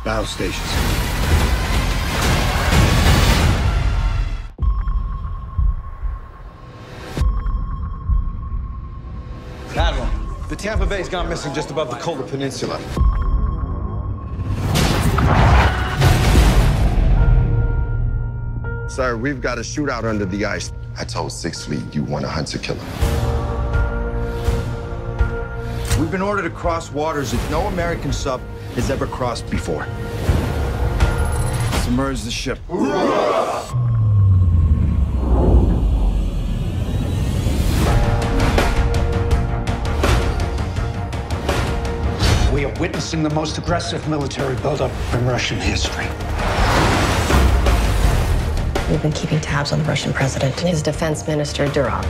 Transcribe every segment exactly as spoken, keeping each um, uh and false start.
Battle stations. Admiral, the Tampa Bay's gone missing just above the Kola Peninsula. Sir, we've got a shootout under the ice. I told Sixth Fleet you want a hunter-killer. We've been ordered to cross waters that no American sub has ever crossed before. Submerge the ship. We are witnessing the most aggressive military buildup in Russian history. We've been keeping tabs on the Russian president and his defense minister, Durov.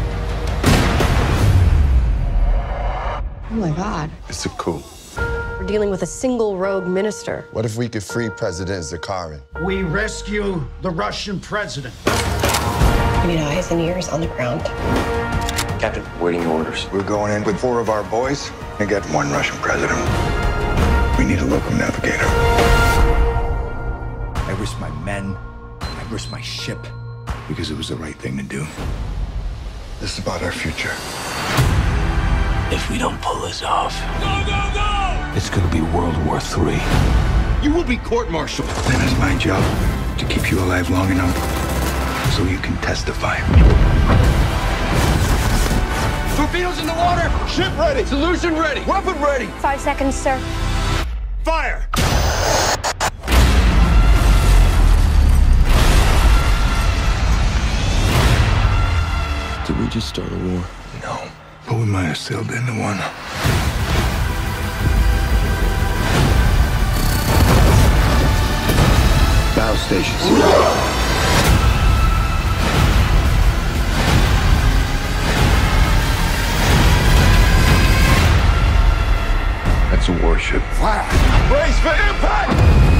Oh my God. It's a coup. We're dealing with a single rogue minister. What if we could free President Zakharin? We rescue the Russian president. We need eyes and ears on the ground. Captain, waiting your orders. We're going in with four of our boys and get one Russian president. We need a local navigator. I risked my men. I risked my ship. Because it was the right thing to do. This is about our future. If we don't pull this off, Go, go, go! it's gonna be World War Three. You will be court-martialed. Then it's my job to keep you alive long enough so you can testify. Torpedoes in the water! Ship ready! Solution ready! Weapon ready! Five seconds, sir. Fire! Did we just start a war? No, but we might have sailed into one. Battle stations. That's a warship. Brace for impact!